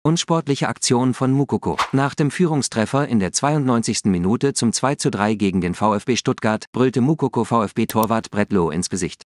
Unsportliche Aktion von Moukoko. Nach dem Führungstreffer in der 92. Minute zum 2:3 gegen den VfB Stuttgart brüllte Moukoko VfB-Torwart Bretlo ins Gesicht.